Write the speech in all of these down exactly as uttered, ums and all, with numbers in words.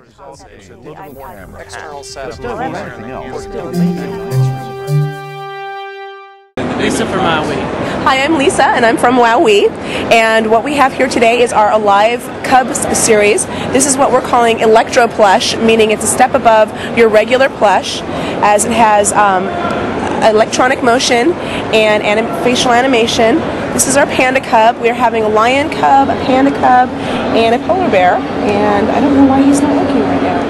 It's a little more external setup. Lisa from WowWee. Hi, I'm Lisa, and I'm from WowWee. And what we have here today is our Alive Cubs series. This is what we're calling Electro Plush, meaning it's a step above your regular plush, as it has um, electronic motion and anim facial animation. This is our panda cub. We're having a lion cub, a panda cub, and a polar bear. And I don't know why he's not working right now.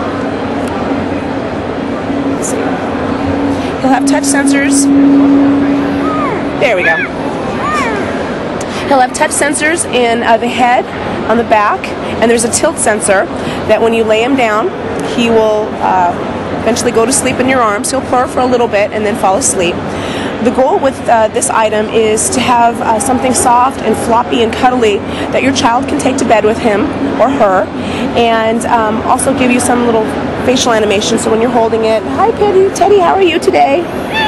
Let's see. He'll have touch sensors. There we go. He'll have touch sensors in uh, the head, on the back, and there's a tilt sensor that when you lay him down, he will uh, eventually go to sleep in your arms. He'll purr for a little bit and then fall asleep. The goal with uh, this item is to have uh, something soft and floppy and cuddly that your child can take to bed with him or her, and um, also give you some little facial animation. So when you're holding it, hi Teddy, Teddy, how are you today?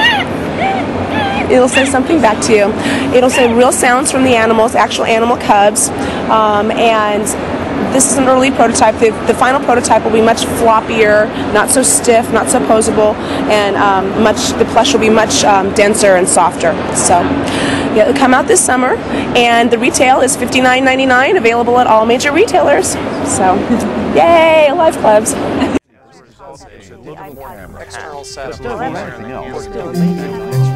It'll say something back to you. It'll say real sounds from the animals, actual animal cubs, um, and this is an early prototype. The, the final prototype will be much floppier, not so stiff, not so posable, and um, much. the plush will be much um, denser and softer. So, yeah, it'll come out this summer, and the retail is fifty-nine ninety-nine, available at all major retailers. So, yay, Alive Clubs! It's a little more external setup. Still